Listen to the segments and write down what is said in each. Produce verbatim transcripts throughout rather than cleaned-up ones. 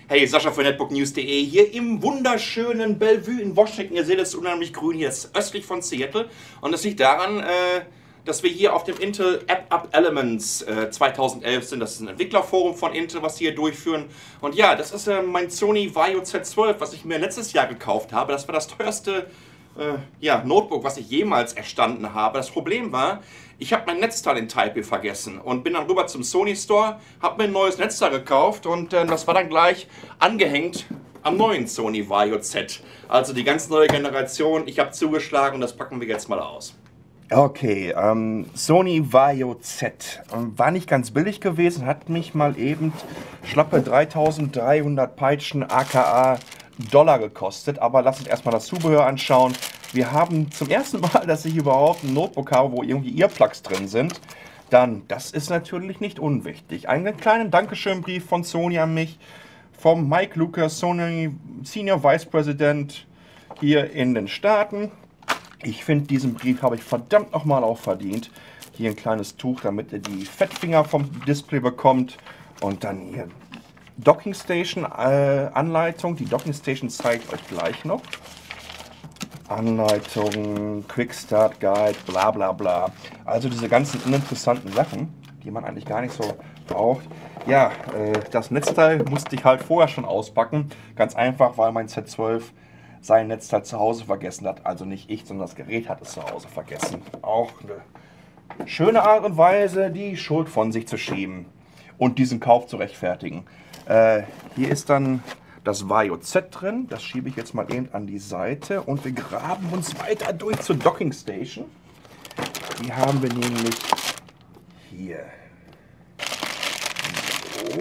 Hey, Sascha von netbook news punkt de hier im wunderschönen Bellevue in Washington. Ihr seht es unheimlich grün, hier ist östlich von Seattle. Und das liegt daran, äh, dass wir hier auf dem Intel App Up Elements äh, zweitausendelf sind. Das ist ein Entwicklerforum von Intel, was sie hier durchführen. Und ja, das ist äh, mein Sony Vaio Z zwölf, was ich mir letztes Jahr gekauft habe. Das war das teuerste äh, ja, Notebook, was ich jemals erstanden habe. Das Problem war, ich habe mein Netzteil in Taipei vergessen und bin dann rüber zum Sony Store, habe mir ein neues Netzteil gekauft und äh, das war dann gleich angehängt am neuen Sony Vaio Z. Also die ganz neue Generation. Ich habe zugeschlagen und das packen wir jetzt mal aus. Okay, ähm, Sony Vaio Z ähm, war nicht ganz billig gewesen, hat mich mal eben schlappe dreitausenddreihundert Peitschen aka Dollar gekostet, aber lass uns erstmal das Zubehör anschauen. Wir haben zum ersten Mal, dass ich überhaupt ein Notebook habe, wo irgendwie Earplugs drin sind. Dann, das ist natürlich nicht unwichtig. Einen kleinen Dankeschön-Brief von Sony an mich, vom Mike Lucas, Sony Senior Vice President hier in den Staaten. Ich finde, diesen Brief habe ich verdammt nochmal auch verdient. Hier ein kleines Tuch, damit ihr die Fettfinger vom Display bekommt. Und dann hier Docking Station äh, Anleitung. Die Docking Station zeige ich euch gleich noch. Anleitung, Quick Start Guide, bla bla bla. Also diese ganzen uninteressanten Sachen, die man eigentlich gar nicht so braucht. Ja, äh, das Netzteil musste ich halt vorher schon auspacken. Ganz einfach, weil mein Z zwölf sein Netzteil zu Hause vergessen hat. Also nicht ich, sondern das Gerät hat es zu Hause vergessen. Auch eine schöne Art und Weise, die Schuld von sich zu schieben und diesen Kauf zu rechtfertigen. Äh, hier ist dann das Vaio Z drin. Das schiebe ich jetzt mal eben an die Seite und wir graben uns weiter durch zur Docking Station. Die haben wir nämlich hier. So.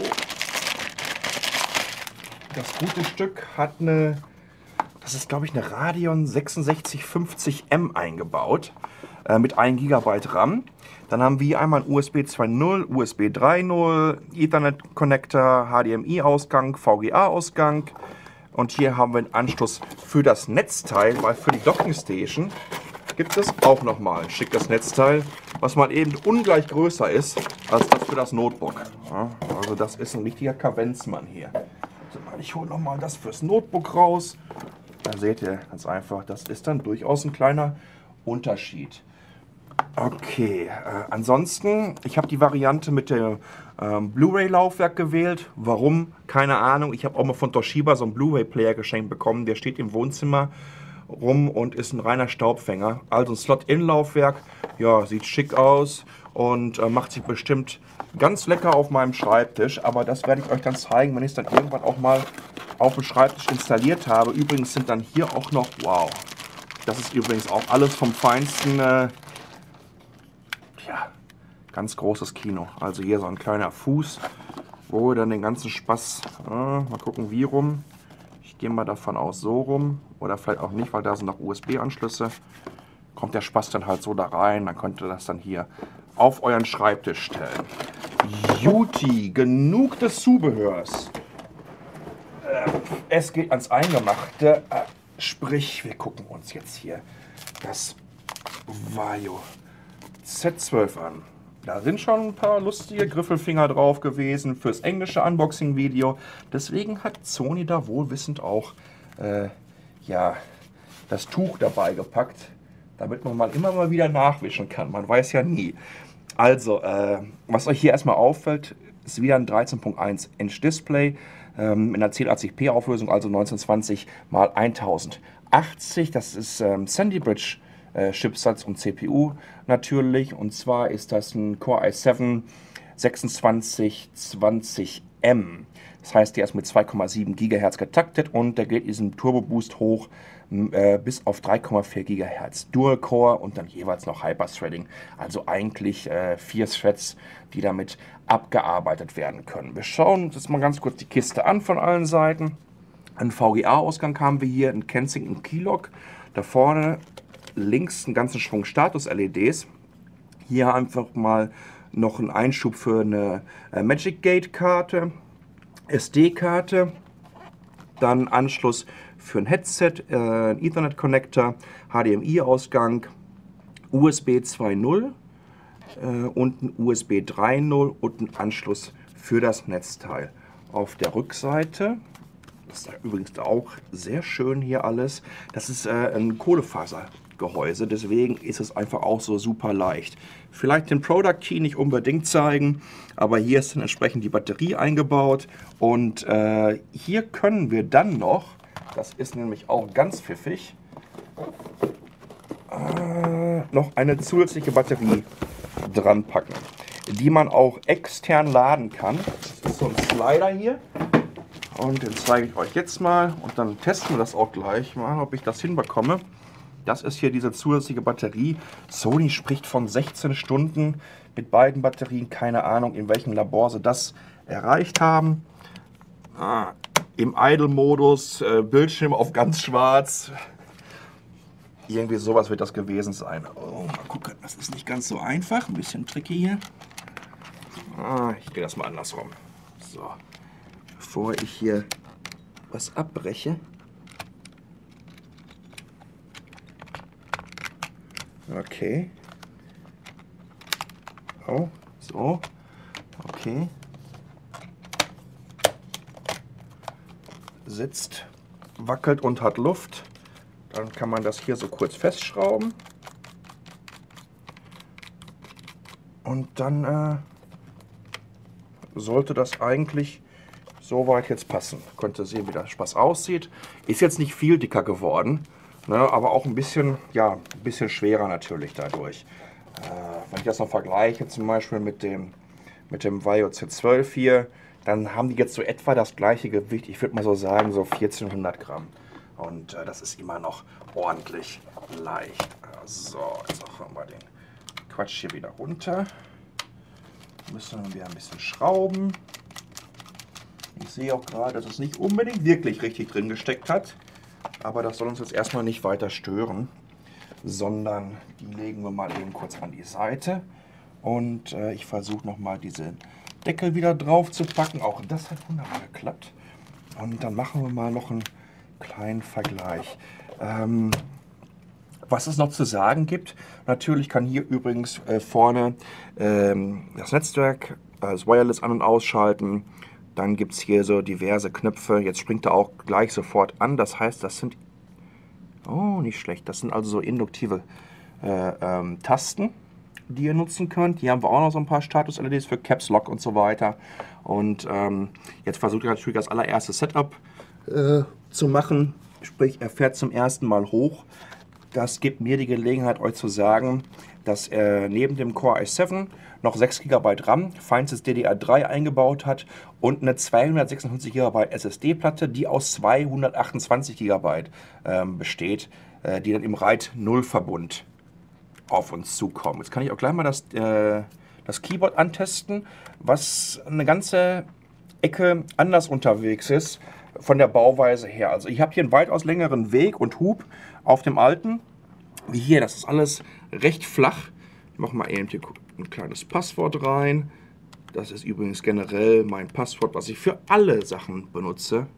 Das gute Stück hat eine, das ist glaube ich eine Radeon sechsundsechzig fünfzig M eingebaut äh, mit ein Gigabyte RAM. Dann haben wir einmal einen U S B zwei Punkt null, U S B drei Punkt null, Ethernet Connector, H D M I-Ausgang, V G A-Ausgang. Und hier haben wir einen Anschluss für das Netzteil, weil für die Docking Station gibt es auch nochmal ein schickes Netzteil, was mal eben ungleich größer ist als das für das Notebook. Ja, also das ist ein richtiger Kavenzmann hier. Also ich hole nochmal das fürs Notebook raus. Da seht ihr ganz einfach, das ist dann durchaus ein kleiner Unterschied. Okay, äh, ansonsten, ich habe die Variante mit dem ähm, Blu-ray-Laufwerk gewählt. Warum? Keine Ahnung. Ich habe auch mal von Toshiba so einen Blu-ray-Player geschenkt bekommen. Der steht im Wohnzimmer rum und ist ein reiner Staubfänger. Also ein Slot-In-Laufwerk. Ja, sieht schick aus und äh, macht sich bestimmt ganz lecker auf meinem Schreibtisch. Aber das werde ich euch dann zeigen, wenn ich es dann irgendwann auch mal auf dem Schreibtisch installiert habe. Übrigens sind dann hier auch noch, wow, das ist übrigens auch alles vom Feinsten. Äh, Ja, ganz großes Kino. Also hier so ein kleiner Fuß, wo wir dann den ganzen Spaß, äh, mal gucken wie rum. Ich gehe mal davon aus so rum oder vielleicht auch nicht, weil da sind noch U S B-Anschlüsse. Kommt der Spaß dann halt so da rein, dann könnt ihr das dann hier auf euren Schreibtisch stellen. Juti, genug des Zubehörs. Äh, es geht ans Eingemachte. Äh, sprich, wir gucken uns jetzt hier das Vaio Z zwölf an. Da sind schon ein paar lustige Griffelfinger drauf gewesen fürs englische Unboxing-Video. Deswegen hat Sony da wohlwissend auch äh, ja, das Tuch dabei gepackt, damit man mal immer mal wieder nachwischen kann. Man weiß ja nie. Also, äh, was euch hier erstmal auffällt, ist wieder ein dreizehn Komma eins Inch Display ähm, in der zehn achtzig p Auflösung, also neunzehnhundertzwanzig mal tausendachtzig. Das ist ähm, Sandy Bridge Chipsatz und C P U natürlich, und zwar ist das ein Core i sieben sechsundzwanzig zwanzig M. Das heißt, der ist mit zwei Komma sieben Gigahertz getaktet und der geht diesen Turbo Boost hoch äh, bis auf drei Komma vier Gigahertz Dual Core und dann jeweils noch Hyper-Threading. Also eigentlich äh, vier Threads, die damit abgearbeitet werden können. Wir schauen uns jetzt mal ganz kurz die Kiste an von allen Seiten. Einen V G A-Ausgang haben wir hier, einen Kensington Keylog. Da vorne links einen ganzen Schwung Status-L E Ds. Hier einfach mal noch ein Einschub für eine äh, Magic Gate Karte, S D-Karte, dann Anschluss für ein Headset, äh, ein Ethernet Connector, H D M I-Ausgang, U S B zwei Punkt null äh, und ein U S B drei Punkt null und ein Anschluss für das Netzteil. Auf der Rückseite Das ist übrigens auch sehr schön hier alles. Das ist äh, ein Kohlefasergehäuse, deswegen ist es einfach auch so super leicht. Vielleicht den Product Key nicht unbedingt zeigen, aber hier ist dann entsprechend die Batterie eingebaut. Und äh, hier können wir dann noch, das ist nämlich auch ganz pfiffig, äh, noch eine zusätzliche Batterie dran packen, die man auch extern laden kann. Das ist so ein Slider hier. Und den zeige ich euch jetzt mal und dann testen wir das auch gleich mal, ob ich das hinbekomme. Das ist hier diese zusätzliche Batterie. Sony spricht von sechzehn Stunden mit beiden Batterien. Keine Ahnung, in welchem Labor sie das erreicht haben. Ah, im Idle-Modus, äh, Bildschirm auf ganz schwarz. Irgendwie sowas wird das gewesen sein. Oh, mal gucken, das ist nicht ganz so einfach. Ein bisschen tricky hier. Ah, ich drehe das mal andersrum. So. Bevor ich hier was abbreche. Okay. Oh, so. Okay. Sitzt, wackelt und hat Luft. Dann kann man das hier so kurz festschrauben. Und dann äh, sollte das eigentlich soweit jetzt passen. Könnt ihr sehen, wie der Spaß aussieht. Ist jetzt nicht viel dicker geworden, ne, aber auch ein bisschen, ja, ein bisschen schwerer natürlich dadurch. Äh, wenn ich das noch vergleiche, zum Beispiel mit dem, mit dem Vario Z zwölf hier, dann haben die jetzt so etwa das gleiche Gewicht. Ich würde mal so sagen, so vierzehnhundert Gramm. Und äh, das ist immer noch ordentlich leicht. So, jetzt machen wir mal den Quatsch hier wieder runter. Müssen wir ein bisschen schrauben. Ich sehe auch gerade, dass es nicht unbedingt wirklich richtig drin gesteckt hat. Aber das soll uns jetzt erstmal nicht weiter stören. Sondern die legen wir mal eben kurz an die Seite. Und äh, ich versuche nochmal diesen Deckel wieder drauf zu packen. Auch das hat wunderbar geklappt. Und dann machen wir mal noch einen kleinen Vergleich. Ähm, was es noch zu sagen gibt, natürlich kann hier übrigens äh, vorne ähm, das Netzwerk, äh, das Wireless an- und ausschalten. Dann gibt es hier so diverse Knöpfe. Jetzt springt er auch gleich sofort an. Das heißt, das sind, oh, nicht schlecht, das sind also so induktive äh, ähm, Tasten, die ihr nutzen könnt. Hier haben wir auch noch so ein paar Status-L E Ds für Caps Lock und so weiter. Und ähm, jetzt versucht er natürlich das allererste Setup äh, zu machen. Sprich, er fährt zum ersten Mal hoch. Das gibt mir die Gelegenheit, euch zu sagen, dass er neben dem Core i sieben noch sechs Gigabyte RAM, feinstes D D R drei eingebaut hat und eine zweihundertsechsundfünfzig Gigabyte S S D-Platte, die aus zweihundertachtundzwanzig Gigabyte ähm, besteht, äh, die dann im RAID null Verbund auf uns zukommen. Jetzt kann ich auch gleich mal das, äh, das Keyboard antesten, was eine ganze Ecke anders unterwegs ist von der Bauweise her. Also ich habe hier einen weitaus längeren Weg und Hub auf dem alten, wie hier. Das ist alles recht flach. Ich mache mal eben hier ein kleines Passwort rein. Das ist übrigens generell mein Passwort, was ich für alle Sachen benutze.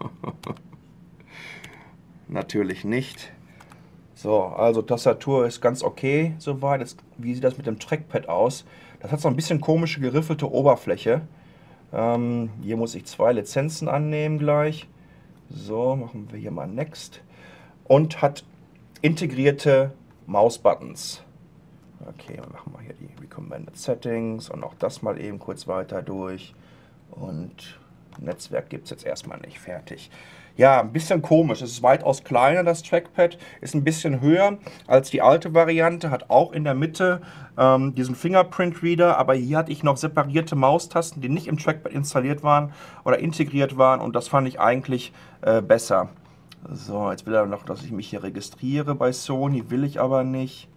Natürlich nicht. So, also Tastatur ist ganz okay soweit. Jetzt, wie sieht das mit dem Trackpad aus? Das hat so ein bisschen komische geriffelte Oberfläche. Ähm, hier muss ich zwei Lizenzen annehmen gleich. So, machen wir hier mal Next. Und hat integrierte Mausbuttons. Okay, dann machen wir hier die Recommended Settings und auch das mal eben kurz weiter durch. Und Netzwerk gibt es jetzt erstmal nicht. Fertig. Ja, ein bisschen komisch. Es ist weitaus kleiner, das Trackpad. Ist ein bisschen höher als die alte Variante. Hat auch in der Mitte ähm, diesen Fingerprint-Reader. Aber hier hatte ich noch separierte Maustasten, die nicht im Trackpad installiert waren oder integriert waren. Und das fand ich eigentlich äh, besser. So, jetzt will er noch, dass ich mich hier registriere bei Sony. Will ich aber nicht.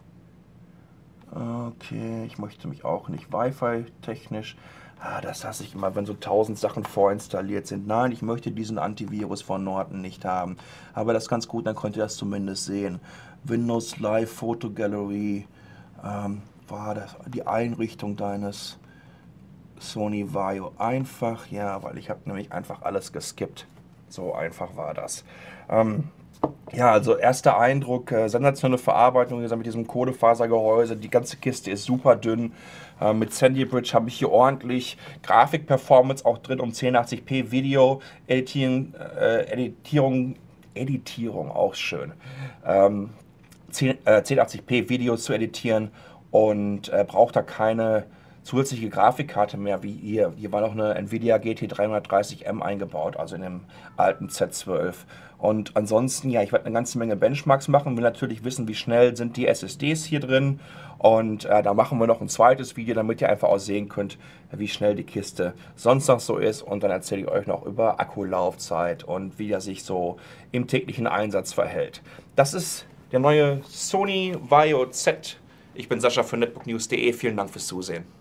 Okay, ich möchte mich auch nicht Wi-Fi technisch. Ah, das hasse ich immer, wenn so tausend Sachen vorinstalliert sind. Nein, ich möchte diesen Antivirus von Norton nicht haben. Aber das ist ganz gut, dann könnt ihr das zumindest sehen. Windows Live Photo Gallery ähm, war das die Einrichtung deines Sony Vaio. Einfach, ja, weil ich habe nämlich einfach alles geskippt. So einfach war das. Ähm, Ja, also erster Eindruck, äh, sensationelle Verarbeitung wie gesagt, mit diesem Kohlefasergehäuse. Die ganze Kiste ist super dünn. Äh, mit Sandy Bridge habe ich hier ordentlich Grafik-Performance auch drin, um zehn achtzig p Video, Editieren, äh, Editierung, Editierung auch schön. Ähm, zehn, äh, zehn achtzig p Videos zu editieren und äh, braucht da keine zusätzliche Grafikkarte mehr wie hier. Hier war noch eine Nvidia G T dreihundertdreißig M eingebaut, also in dem alten Z zwölf. Und ansonsten, ja, ich werde eine ganze Menge Benchmarks machen, will natürlich wissen, wie schnell sind die S S Ds hier drin. Und äh, da machen wir noch ein zweites Video, damit ihr einfach auch sehen könnt, wie schnell die Kiste sonst noch so ist. Und dann erzähle ich euch noch über Akkulaufzeit und wie er sich so im täglichen Einsatz verhält. Das ist der neue Sony Vaio Z. Ich bin Sascha von netbook news punkt de. Vielen Dank fürs Zusehen.